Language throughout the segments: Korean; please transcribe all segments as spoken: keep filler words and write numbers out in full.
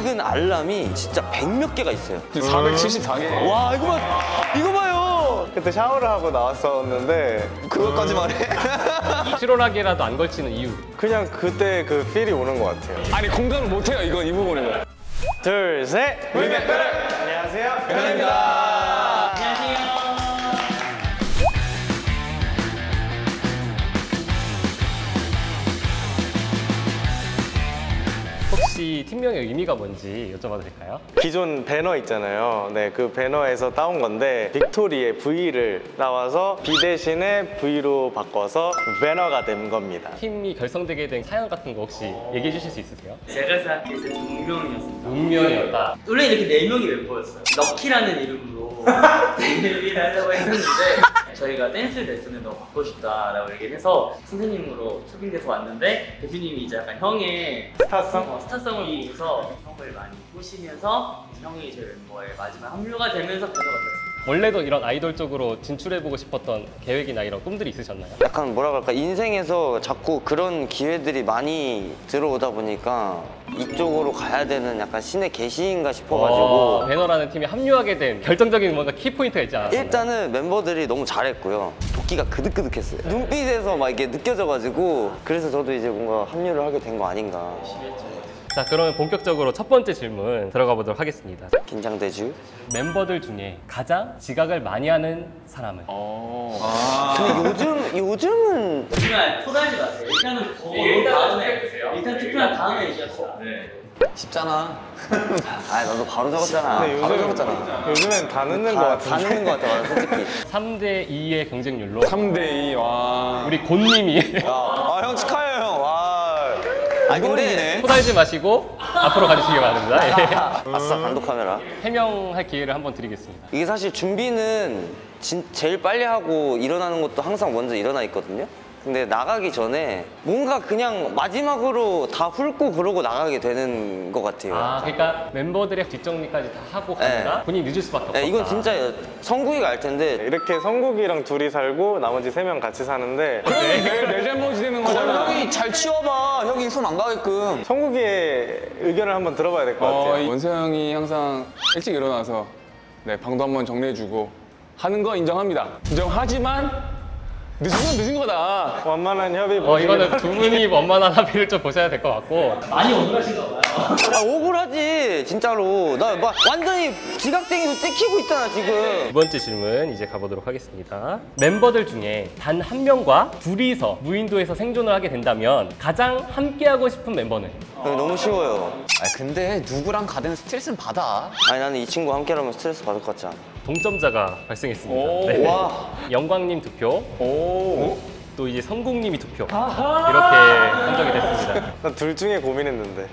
낡은 알람이 진짜 백몇 개가 있어요. 사백칠십사 개. 와 이거 봐, 이거 봐요. 그때 샤워를 하고 나왔었는데 그것까지 말해? 실오락이라도 안 걸치는 이유. 그냥 그때 그 필이 오는 것 같아요. 아니 공감을 못해요 이건 이 부분에는. 둘, 셋! 위메페르! 안녕하세요, 변입니다. 안녕하세요. 혹시 팀명의 의미가 뭔지 여쭤봐도 될까요? 기존 배너 있잖아요. 네, 그 배너에서 따온 건데 빅토리의 V를 따와서 B 대신에 V로 바꿔서 배너가 된 겁니다. 팀이 결성되게 된 사연 같은 거 혹시 얘기해 주실 수 있으세요? 제가 생각했을 때 운명이었습니다. 운명이었다. 원래 이렇게 네 명이 멤버였어요. 럭키라는 이름으로 데뷔를 하려고 했는데 저희가 댄스 레슨을 너무 받고 싶다라고 얘기를 해서 선생님으로 초빙돼서 왔는데 대표님이 이제 약간 형의 스타성? 어, 스타성을 보고서 형을 많이 꼬시면서 형이 제 멤버에 마지막 합류가 되면서 배너가 되었습니다. 원래도 이런 아이돌 쪽으로 진출해보고 싶었던 계획이나 이런 꿈들이 있으셨나요? 약간 뭐라 그럴까, 인생에서 자꾸 그런 기회들이 많이 들어오다 보니까 이쪽으로 가야 되는 약간 신의 계시인가 싶어가지고 어, 배너라는 팀에 합류하게 된 결정적인 뭔가 키포인트가 있지 않았나요? 일단은 멤버들이 너무 잘했고요. 도끼가 그득그득했어요. 눈빛에서 막 이게 느껴져가지고 그래서 저도 이제 뭔가 합류를 하게 된 거 아닌가. 자, 그러면 본격적으로 첫 번째 질문 들어가 보도록 하겠습니다. 긴장되죠? 멤버들 중에 가장 지각을 많이 하는 사람은? 어. 근데 요즘, 요즘은 하지만 토달지 마세요. 일단은 보고 다음에 일단 투표한 다음에 얘기합시다. 네. 쉽잖아. 아, 나도 바로 적었잖아. 근데 바로 요즘- 적었잖아. 요즘엔 다 늦는 것 다, 같은데. 다 늦는 것 같아, 맞아, 솔직히. 삼 대 이의 경쟁률로 삼 대 이. 와. 우리 곤님이 아, 형 축하해요, 형. 와. 아, 근데 토달지 마시고 앞으로 가주시기 바랍니다. 예. 아싸, 단독 카메라. 해명할 기회를 한번 드리겠습니다. 이게 사실 준비는 진, 제일 빨리 하고 일어나는 것도 항상 먼저 일어나 있거든요. 근데 나가기 전에 뭔가 그냥 마지막으로 다 훑고 그러고 나가게 되는 것 같아요. 아, 그러니까 멤버들의 뒷정리까지 다 하고 가느라 네. 본인이 늦을 수밖에 없었다. 네, 이건 진짜 성국이가 알 텐데 이렇게 성국이랑 둘이 살고 나머지 세 명 같이 사는데 내, 내 잘못이 되는 거잖아. 형이 잘 치워봐. 형이 손 안 가게끔. 성국이의 의견을 한번 들어봐야 될 것 어, 같아요. 원서 형이 항상 일찍 일어나서 네, 방도 한번 정리해주고 하는 거 인정합니다. 인정하지만 늦은 건 늦은 거다. 원만한 협의 어, 이거는 두 분이 원만한 합의를 좀 보셔야 될 것 같고. 많이 억울하신가 봐요. 아, 억울하지, 진짜로. 나 막 완전히 지각쟁이로 찍히고 있잖아, 지금. 두 번째 질문 이제 가보도록 하겠습니다. 멤버들 중에 단 한 명과 둘이서 무인도에서 생존을 하게 된다면 가장 함께하고 싶은 멤버는? 형, 너무 쉬워요. 아 근데 누구랑 가든 스트레스는 받아. 아니, 나는 이 친구 함께라면 스트레스 받을 것 같지 않아. 동점자가 발생했습니다. 오, 네. 와. 영광님 투표, 오. 또 이제 성국님이 투표. 이렇게 한정이 됐습니다. 나 둘 중에 고민했는데.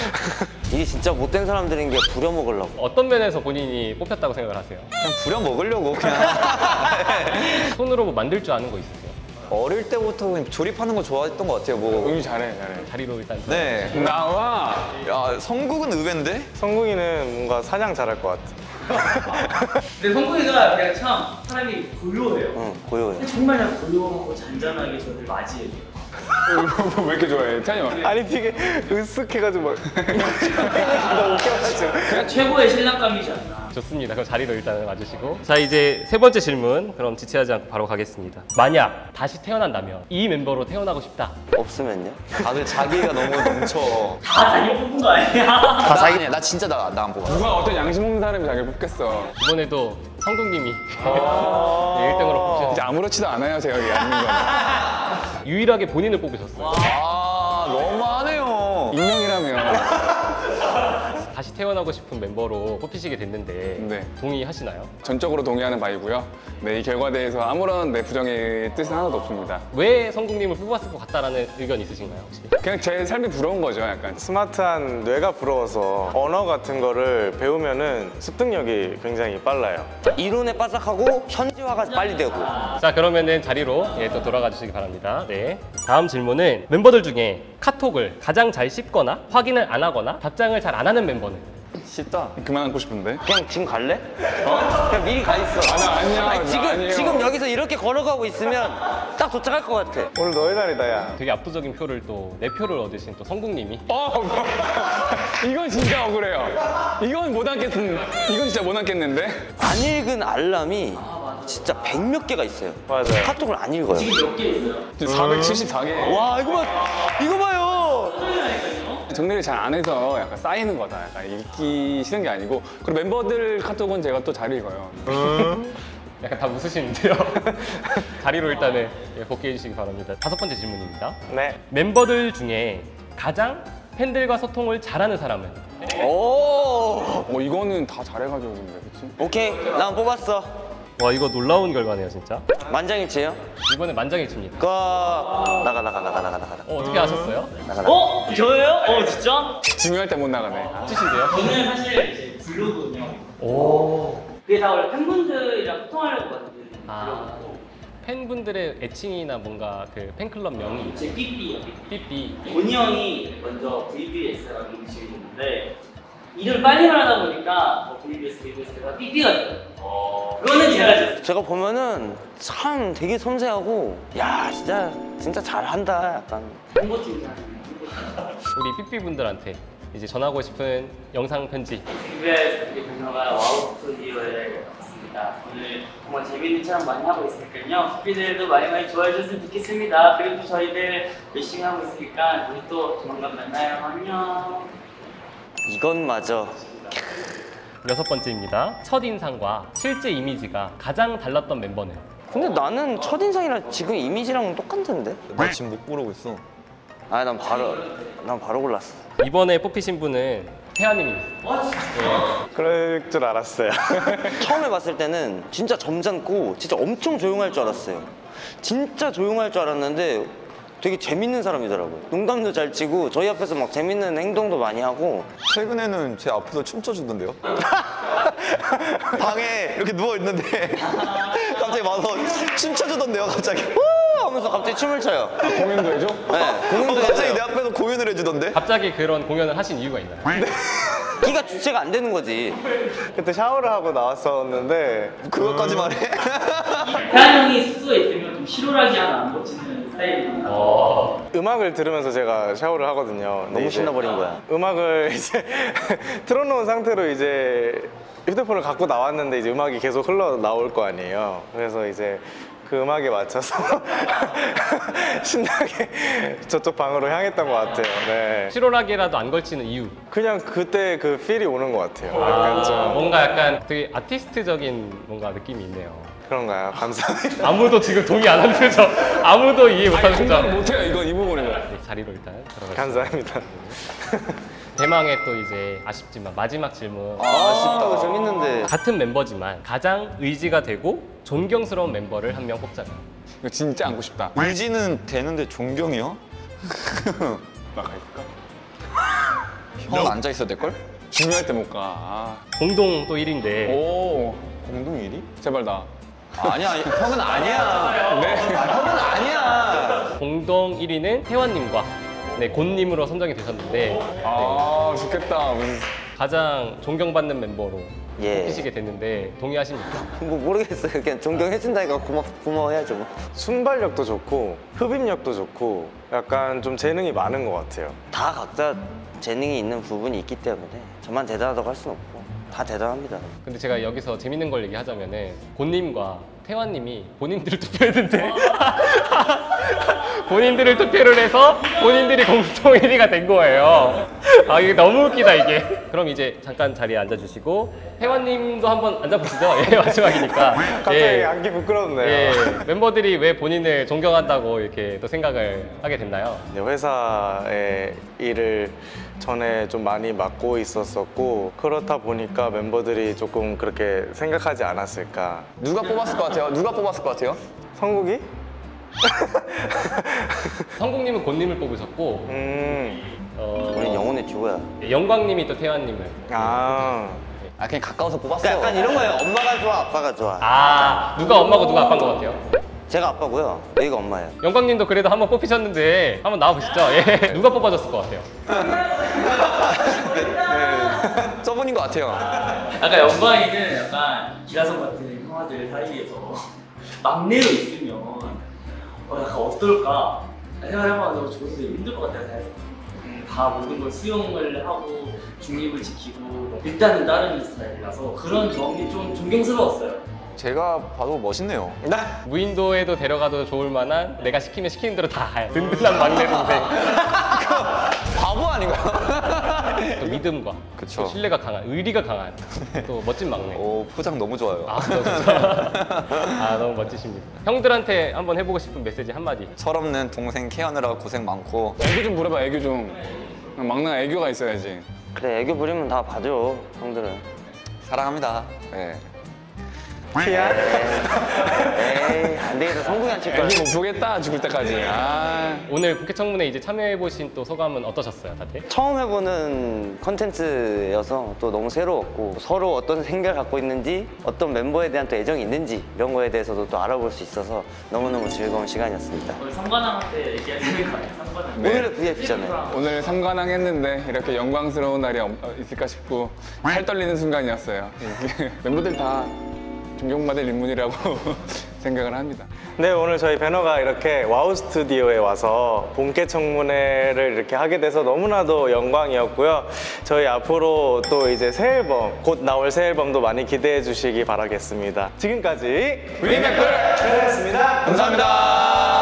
이게 진짜 못된 사람들인 게 부려먹으려고. 어떤 면에서 본인이 뽑혔다고 생각을 하세요? 그냥 부려먹으려고 그냥. 손으로 뭐 만들 줄 아는 거 있으세요? 어릴 때부터 그냥 조립하는 거 좋아했던 것 같아요. 뭐. 응이 잘해, 잘해. 자리로 일단 네. 나와. 야 성국은 의외인데? 성국이는 뭔가 사냥 잘할 것 같아. 근데 성국이가 그냥 참 사람이 고요해요. 응, 고요해. 근데 정말 그냥 고요하고 잔잔하게 저를 맞이해줘요. 왜 이렇게 좋아해? 찬이 형. 아니 되게 으쓱해가지고 막 너무 웃겨가지고. 그냥 최고의 신랑감이지 않나. 좋습니다. 그럼 자리로 일단 와주시고. 자, 이제 세 번째 질문. 그럼 지체하지 않고 바로 가겠습니다. 만약 다시 태어난다면 이 멤버로 태어나고 싶다. 없으면요? 다들 자기가 너무 넘쳐. 다 자기 뽑은 거 아니야? 다 자기 아니야. 나 진짜 나 나 안 뽑아. 누가 어떤 양심 없는 사람이 자기를 뽑겠어. 이번에도 성국님이 네, 일 등으로 뽑으셨어요. 진짜 아무렇지도 않아요, 제가 이게 아닌 건. 유일하게 본인을 뽑으셨어요. 아 너무하네요. 익명이라며. 다시 태어나고 싶은 멤버로 뽑히시게 됐는데 네. 동의하시나요? 전적으로 동의하는 바이고요. 네, 이 결과에 대해서 아무런 내 부정의 뜻은 하나도 없습니다. 왜 성국님을 뽑았을 것 같다라는 의견 있으신가요, 혹시? 그냥 제 삶이 부러운 거죠, 약간. 스마트한 뇌가 부러워서 언어 같은 거를 배우면은 습득력이 굉장히 빨라요. 이론에 빠삭하고 현지화가 빨리 되고. 자, 그러면은 자리로 예, 또 돌아가 주시기 바랍니다. 네. 다음 질문은 멤버들 중에 카톡을 가장 잘 씹거나 확인을 안 하거나 답장을 잘 안 하는 멤버는? 쉽다. 그만 안고 싶은데. 그냥 지금 갈래? 어? 그냥 미리 가 있어. 아니야, 아니야. 아니, 나 지금 아니에요. 지금 여기서 이렇게 걸어가고 있으면 딱 도착할 것 같아. 오늘 너의 날이다, 야. 되게 압도적인 표를 또 네 표를 얻으신 또 성국님이 어, 이건 진짜 억울해요. 이건 못 앉겠, 이건 진짜 못 앉겠는데. 안 읽은 알람이 진짜 백 몇 개가 있어요. 맞아요. 카톡을 안 읽어요. 몇 개 있어요? 사백칠십사 개. 와 이거 봐, 이거 봐요. 정리를 잘 안 해서 약간 쌓이는 거다. 약간 읽기 싫은 게 아니고. 그리고 멤버들 카톡은 제가 또 잘 읽어요. 약간 다 웃으시는데요. 자리로 일단은 예, 복귀해 주시기 바랍니다. 다섯 번째 질문입니다. 네. 멤버들 중에 가장 팬들과 소통을 잘하는 사람은? 오, 어, 이거는 다 잘해가지고 근데 그치? 오케이, 난 뽑았어. 와 이거 놀라운 결과네요 진짜. 만장일치예요. 이번에 만장일치입니다. 그 나가 나가 나가 나가 나가. 어, 어떻게 아셨어요? 나가 나가. 어? 저예요? 어 진짜? 중요할 때 못 나가네. 아. 뜻인데요? 저는 사실 이제 블로그 운영. 오. 그게 다 원래 팬분들이랑 소통하려고 만든 아. 블로그고 팬분들의 애칭이나 뭔가 그 팬클럽 명이 제 삐삐요. 삐삐. 본이 형이 먼저 브이비에스라고 지었는데 이름 빨리 말하다 보니까 뭐 브이비에스, 브이비에스가 삐삐가 돼요. 그거는 제가 지었어요. 제가 보면은 참 되게 섬세하고, 야 진짜 진짜 잘한다 약간. 홍보팀이랑 우리 삐삐 분들한테 이제 전하고 싶은 영상 편지. 브이비에스 변호가 와우 스튜디오에 왔습니다. 오늘 정말 재밌는 촬영 많이 하고 있으니까요. 삐삐들도 많이 많이 좋아해 주셨으면 좋겠습니다. 그리고 저희들 열심히 하고 있으니까 우리 또 조만간 만나요. 안녕. 이건마저 여섯 번째입니다. 첫인상과 실제 이미지가 가장 달랐던 멤버는? 근데 나는 첫인상이랑 지금 이미지랑 똑같은데? 나 지금 못 고르고 있어. 아 난 바로 난 바로 골랐어. 이번에 뽑히신 분은 태아님입니다. 그럴 줄 알았어요. 처음에 봤을 때는 진짜 점잖고 진짜 엄청 조용할 줄 알았어요. 진짜 조용할 줄 알았는데 되게 재밌는 사람이더라고요. 농담도 잘 치고 저희 앞에서 막 재밌는 행동도 많이 하고. 최근에는 제 앞에서 춤춰주던데요? 방에 이렇게 누워 있는데 갑자기 와서 춤춰주던데요, 갑자기. 우 하면서 갑자기 춤을 춰요. 공연도 해줘? 네, 공연도 어, 갑자기 해줘요. 내 앞에서 공연을 해주던데? 갑자기 그런 공연을 하신 이유가 있나요? 끼가 주체가 안 되는 거지. 그때 샤워를 하고 나왔었는데 그것까지 말해? 태환 형이 숙소에 있으면 좀 실오라기 하나 안 고치는 스타일입니다. 음악을 들으면서 제가 샤워를 하거든요. 근데 너무 이제 신나버린 거야. 음악을 이제 틀어놓은 상태로 이제 휴대폰을 갖고 나왔는데 이제 음악이 계속 흘러 나올 거 아니에요. 그래서 이제 그 음악에 맞춰서 신나게 저쪽 방으로 향했던 것 같아요. 네. 실오라기라도 안 걸치는 이유. 그냥 그때 그 필이 오는 것 같아요. 약간 좀 뭔가 약간 되게 아티스트적인 뭔가 느낌이 있네요. 그런가요? 감사합니다. 아무도 지금 동의 안 하는 표정. 아무도 이해 못 하는 공감을 표정. 못해요, 이거 이 부분에서. 네, 자리로 일단 들어가겠습니다. 감사합니다. 대망의 또 이제 아쉽지만 마지막 질문. 아쉽다. 재밌는데. 같은 멤버지만 가장 의지가 되고 존경스러운 멤버를 한 명 뽑자면. 이거 진짜 안고 싶다. 의지는 되는데 존경이요? 나가 있을까? 형은 앉아 있어야 될걸? 중요할 때 못 가. 아. 공동 또 일 위인데 오, 공동 일 위? 제발 나. 아니야, 형은 아니야. 네. 형은 아니야. 공동 일 위는 태환님과 네, 곤님으로 선정이 되셨는데 아, 좋겠다. 무슨 가장 존경받는 멤버로 예. 뽑히시게 됐는데 동의하십니까? 뭐 모르겠어요. 그냥 존경해준다니까 고마 고마워해야죠. 뭐. 순발력도 좋고 흡입력도 좋고 약간 좀 재능이 많은 것 같아요. 다 각자 재능이 있는 부분이 있기 때문에 저만 대단하다고 할 수는 없고 다 대단합니다. 근데 제가 여기서 재밌는 걸 얘기하자면은 곤님과 태환님이 본인들을 투표했는데 본인들을 투표를 해서 본인들이 공통 일 위가 된 거예요. 아 이게 너무 웃기다 이게. 그럼 이제 잠깐 자리에 앉아주시고 태환님도 한번 앉아보시죠. 예, 마지막이니까. 갑자기 예, 앉기 부끄럽네요. 예, 멤버들이 왜 본인을 존경한다고 이렇게 또 생각을 하게 됐나요? 이제 회사의 일을 전에 좀 많이 맡고 있었었고 그렇다 보니까 멤버들이 조금 그렇게 생각하지 않았을까. 누가 뽑았을 것 같아요? 누가 뽑았을 것 같아요? 성국이? 성국님은 곤님을 뽑으셨고 음, 어, 우린 영혼의 듀오야. 영광님이 또 태환님을. 아, 아, 그냥 가까워서 뽑았어. 그러니까 약간 이런 거예요. 엄마가 좋아, 아빠가 좋아. 아 누가 엄마고 누가 아빠인 것 같아요? 제가 아빠고요. 여기가 엄마예요. 영광님도 그래도 한번 뽑히셨는데 한번 나와보시죠. 예. 누가 뽑아줬을 것 같아요? 저분이 영광인 것 같아요. 아까 영광이는 약간 기라성 같은 형아들 사이에서 막내로 있으면 어, 약간 어떨까 생각해보면 너무 좋은데 힘들 것 같다고 생각했어. 음, 다 모든 걸 수용을 하고 중립을 지키고 일단은 따르는 스타일이라서 그런 점이 좀 존경스러웠어요. 제가 봐도 멋있네요. 무인도에도 데려가도 좋을 만한 내가 시키면 시키는 대로 다 해. 든든한 막내 동생. 바보 아닌가요? 또 믿음과 그쵸. 또 신뢰가 강한, 의리가 강한 또 멋진 막내. 오, 포장 너무 좋아요. 아, 진짜. 아 너무 멋지십니다. 형들한테 한번 해보고 싶은 메시지 한마디. 철없는 동생 케어하느라 고생 많고. 애교 좀 부려봐, 애교 좀. 막내가 애교가 있어야지. 그래 애교 부리면 다 봐줘 형들은. 사랑합니다. 네. 에이 안 되겠다 성공이 안 칠 거야. 애교 못 보겠다, 죽을 때까지. 아. 오늘 국회 청문회 이제 참여해보신 또 소감은 어떠셨어요, 다들? 처음 해보는 컨텐츠여서 또 너무 새로웠고 서로 어떤 생각을 갖고 있는지 어떤 멤버에 대한 또 애정이 있는지 이런 거에 대해서도 또 알아볼 수 있어서 너무너무 즐거운 시간이었습니다. 우리 상관왕한테 얘기해야 되는 거 아니야? 상관왕. 네. 오늘은 브이아이피잖아요. 오늘 삼관왕 했는데 이렇게 영광스러운 날이 없- 어, 있을까 싶고 팔 떨리는 순간이었어요. 이게 멤버들 다 존경받을 인물이라고 생각을 합니다. 네, 오늘 저희 배너가 이렇게 와우 스튜디오에 와서 본캐 청문회를 이렇게 하게 돼서 너무나도 영광이었고요. 저희 앞으로 또 이제 새 앨범, 곧 나올 새 앨범도 많이 기대해 주시기 바라겠습니다. 지금까지 위닝 댓글 배너였습니다. 감사합니다.